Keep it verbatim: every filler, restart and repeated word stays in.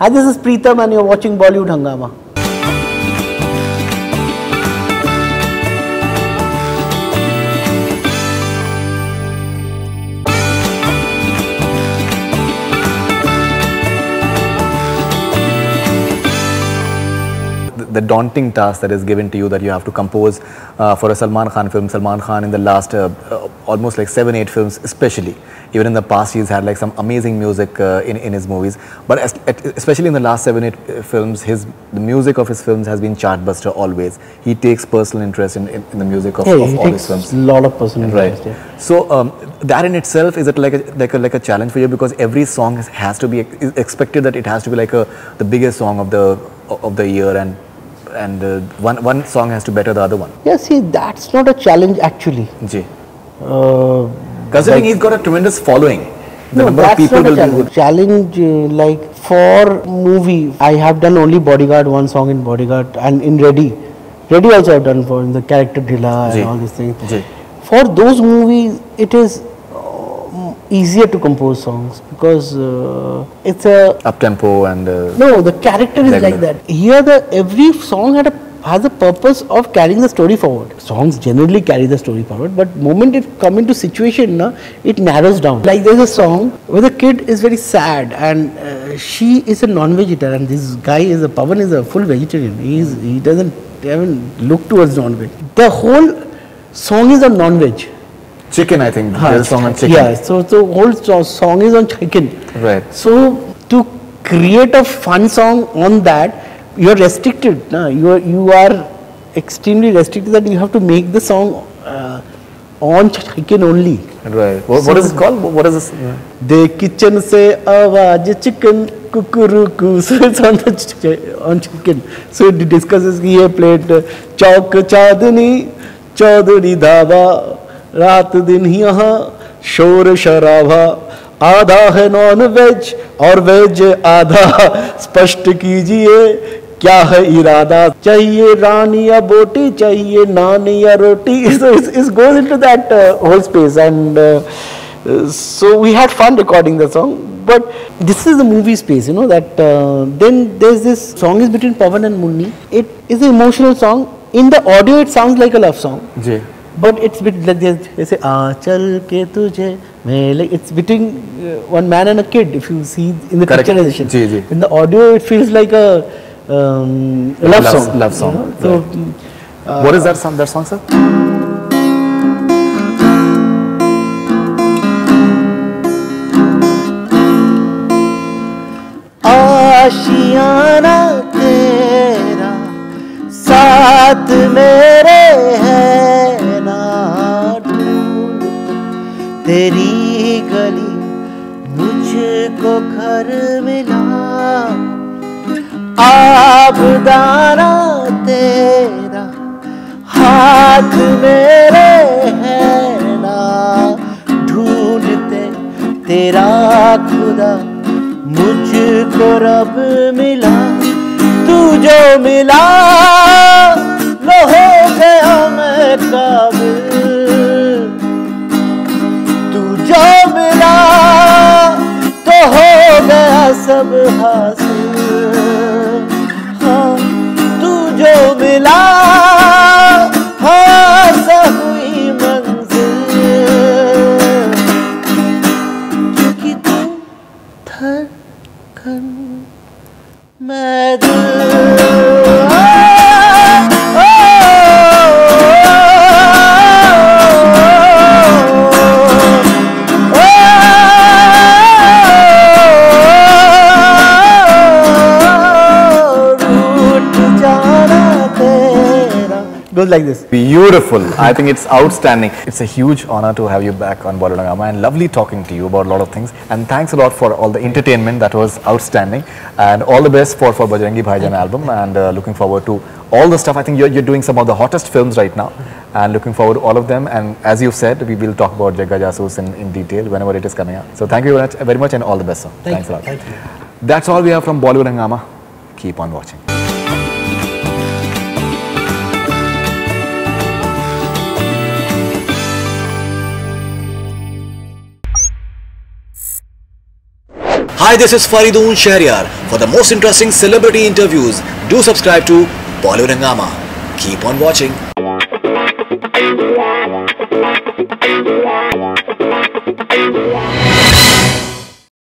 Hi, this is Preetham and you're watching Bollywood Hungama. The daunting task that is given to you, that you have to compose uh, for a Salman Khan film. Salman Khan in the last uh, uh, almost like seven, eight films especially. Even in the past he's had like some amazing music uh, in, in his movies. But as, especially in the last seven, eight films, his the music of his films has been chartbuster always. He takes personal interest in, in, in the music of, yeah, of all his films. a lot of personal right. interest. Yeah. So um, that in itself, is it like a, like, a, like a challenge for you? Because every song has, has to be expected that it has to be like a, the biggest song of the, of the year, and and uh, one one song has to better the other one. Yeah, see, that's not a challenge actually. Ji. Uh, Considering he's got a tremendous following, the no, number of that's people not a will challenge. be good. Challenge uh, like for movie, I have done only Bodyguard, one song in Bodyguard, and in Ready. Ready also I've done for in the character Dhilla and Ji. all these things. Ji. For those movies, it is uh, easier to compose songs because uh, it's a Up tempo and uh, no, the character is regular. like that. Here, the every song had a has a purpose of carrying the story forward. Songs generally carry the story forward, but moment it come into situation, na, it narrows down. Like there's a song where the kid is very sad and uh, she is a non-vegetarian. This guy is a Pavan is a full vegetarian. He is he doesn't even look towards non-veg. The whole song is on non-veg. Chicken, I think. There's a song on chicken. Yeah, so the whole so- song is on chicken. Right. So to create a fun song on that, you are restricted. No? You are you are extremely restricted that you have to make the song uh, on chicken only. Right. What, So what is it called? What is this? The kitchen se awaaj chicken kukuruku. So it's on the ch- on chicken. So it discusses here plate chowk chandni chaudhuri dhaba रात दिन यहाँ शोर शराबा आधा है non veg और veg आधा स्पष्ट कीजिए क्या है इरादा चाहिए रानी या बोटी चाहिए नान या रोटी so it goes into that uh, whole space and uh, uh, so we had fun recording the song, but this is the movie space, you know, that uh, then there's this song is between Pavan and Munni. It is an emotional song. In the audio it sounds like a love song. Ji. But it's bit like this, जैसे आंचल के तुझे मैं like it's between uh, one man and a kid. If you see in the Correct. picturization, ji, ji. in the audio it feels like a, um, a love, Love- song. love song, You know? So uh, What is that song? That song, sir? आशियाना तेरा साथ मेरे है ना ढूंढ तेरी गली मुझको घर मिला आबदाना तेरा हाथ मेरे है ना ढूंढते तेरा खुदा मुझको रब मिला तू जो मिला लो हो गया मैं काबिल तू जो मिला तो हो गया सब हासिल हाँ तू जो मिला हाँ सब हुई मंजिल क्योंकि तू धड़कन मैं दिल goes like this. Beautiful. I think it's outstanding. It's a huge honor to have you back on Bollywood Hungama, and lovely talking to you about a lot of things. And thanks a lot for all the entertainment. That was outstanding. And all the best for, for Bajrangi Bhaijaan album, and uh, looking forward to all the stuff. I think you're, you're doing some of the hottest films right now, and looking forward to all of them. And as you said, we will talk about Jagga Jasoos in, in detail whenever it is coming out. So thank you very much, very much and all the best, sir. Thank Thanks you. a lot. Thank you. That's all we have from Bollywood Hungama. Keep on watching. Hi, this is Faridoon Shahryar. For the most interesting celebrity interviews, do subscribe to Bollywood Hungama. Keep on watching.